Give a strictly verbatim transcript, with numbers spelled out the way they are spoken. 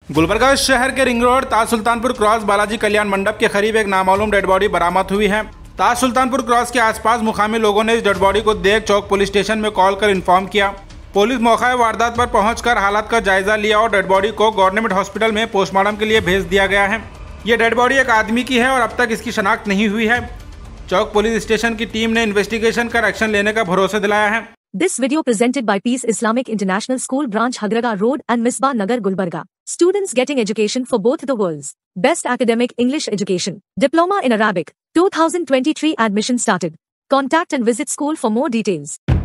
गुलबर्गा शहर के ring road Taj Sultanpur cross Balaji Kalyan Mandap के करीब एक नामालूम डेड बॉडी बरामद हुई है। ताज सुल्तानपुर क्रॉस के आसपास मुकामी लोगों ने इस डेड बॉडी को देख चौक पुलिस स्टेशन में कॉल कर इन्फॉर्म किया। पुलिस मौका वारदात पर पहुंचकर हालात का जायजा लिया और डेड बॉडी को गवर्नमेंट हॉस्पिटल में पोस्टमार्टम के लिए भेज दिया गया है। ये डेड बॉडी एक आदमी की है और अब तक इसकी शनाख्त नहीं हुई है। चौक पुलिस स्टेशन की टीम ने इन्वेस्टिगेशन कर एक्शन लेने का भरोसा दिलाया है। This video presented by Peace Islamic International School Branch Hagraga Road and Misbah Nagar Gulbarga. Students getting education for both the worlds. Best academic English education. Diploma in Arabic. two thousand twenty-three admission started. Contact and visit school for more details.